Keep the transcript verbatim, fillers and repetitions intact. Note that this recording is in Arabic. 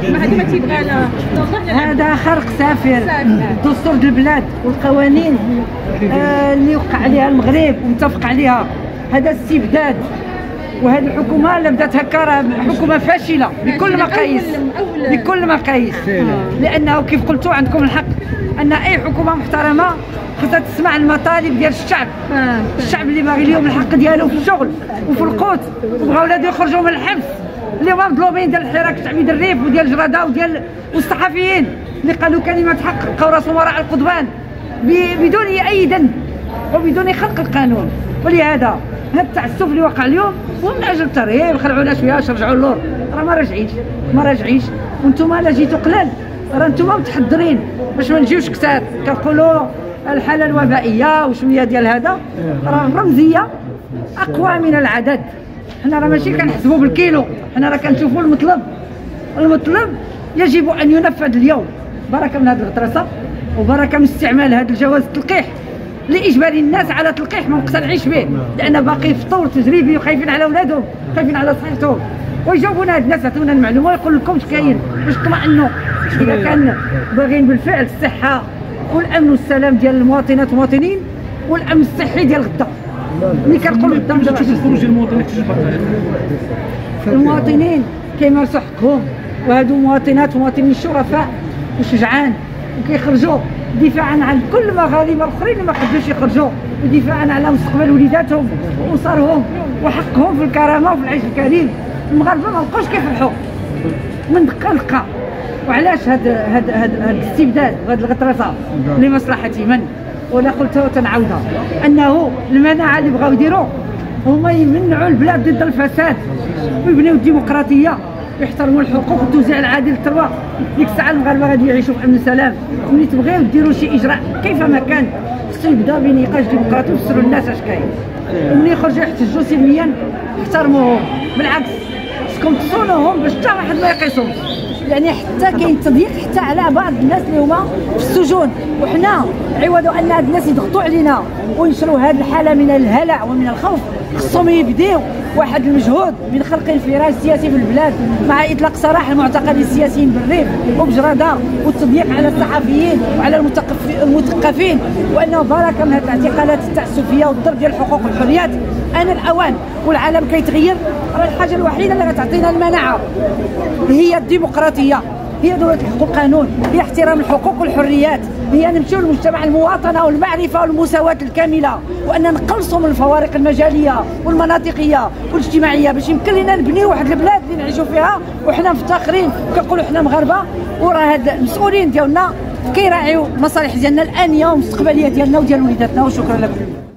ما هذه ما تيبغى لا هذا خرق سافر دستور البلاد والقوانين آه اللي وقع عليها المغرب ومتفق عليها. هذا استبداد، وهذه الحكومه اللي بدات هكا راه حكومه فاشله بكل مقاييس بكل مقاييس، لانه كيف قلتوا عندكم الحق ان اي حكومه محترمه خصها تسمع المطالب ديال الشعب. الشعب اللي باغي اليوم الحق ديالو في الشغل وفي القوت، وبغاو ولادو يخرجوا من الحبس، اللي هما مظلومين ديال الحراك الشعبي ديال الريف وديال الجرده وديال والصحفيين اللي قالوا كلمات حق لقاو راسهم وراء القضبان بدون اي ذنب وبدون خلق القانون. ولهذا هذا التعسف اللي وقع اليوم هو من اجل الترهيب، خلعونا شويه باش نرجعوا للور، راه ما راجعينش ما راجعينش. وانتم الا جيتوا قلال راه انتم متحضرين باش ما نجيوش كثار. كنقولوا الحاله الوبائيه وشويه ديال هذا راه رمزيه اقوى من العدد. حنا راه ماشي كنحسبوا بالكيلو، حنا راه كنشوفوا المطلب. المطلب يجب ان ينفذ اليوم. بركه من هذه الغطرسه وبركه من استعمال هذا الجواز التلقيح لاجبار الناس على تلقيح ما مقتنعينش به، لان باقي في طور تجريبي وخايفين على اولادهم، خايفين على صحتهم. ويجاوبونا هاد الناس، يعطيونا المعلومه ويقول لكم اش كاين باش تطمئنوا. اذا كان باغيين بالفعل الصحه والامن والسلام ديال المواطنات والمواطنين والامن الصحي ديال غدا. ملي كنقول غدا مش تشوف الخروج المواطنين كيفاش المواطنين كيمارسوا حقهم، وهادو مواطنات ومواطنين شرفاء وشجعان وكيخرجوا دفاعا عن كل المغاربه الاخرين اللي ما قدروش يخرجوا، ودفاعا على مستقبل وليداتهم واسرهم وحقهم في الكرامه وفي العيش الكريم. المغاربه ما بقاوش كيفرحوا من دقه لدقه. وعلاش هاد هاد هاد هاد الاستبداد وهاد الغطرسه لمصلحه من؟ ولا قلت تنعاودها انه المناعه اللي بغاو يديروا هما يمنعوا البلاد ضد الفساد ويبنيو الديمقراطيه ويحترموا الحقوق والتوزيع العادل للثروه. ديك الساعه المغاربه غادي يعيشوا في امن وسلام. ملي تبغيو ديروا شي اجراء كيفما كان خصو يبدا بنقاش ديمقراطي ويفسروا الناس اش كاين، وملي يخرجوا يحتجوا سلميا احترموهم. بالعكس خصكم تصونوهم باش حتى واحد ما يقيسهمش، يعني حتى كاين تضييق حتى على بعض الناس اللي هما في السجون. وحنا عوض ان هاد الناس يضغطوا علينا وينشروا هذه الحاله من الهلع ومن الخوف، خصهم يبديو واحد المجهود من خلق انفراج سياسي في البلاد مع اطلاق سراح المعتقلين السياسيين بالريف وبجرده، والتضييق على الصحفيين وعلى المثقفين، وانه بركه من هذه الاعتقالات التعسفيه والضرب ديال الحقوق والحريات. انا الاوان والعالم كيتغير، راه الحاجه الوحيده اللي غتعطينا المناعه هي الديمقراطيه، هي دولة الحق والقانون، هي احترام الحقوق والحريات، هي نمشيو لمجتمع المواطنة والمعرفة والمساواة الكاملة، وأن نقلصوا من الفوارق المجالية والمناطقية والاجتماعية باش يمكن لنا نبنيو واحد البلاد اللي نعيشوا فيها وحنا مفتخرين وكنقولوا حنا مغاربة. وراه هاد المسؤولين ديالنا كيراعيو المصالح ديالنا الآنية والمستقبلية ديالنا وديال وليداتنا. وشكرا لكم.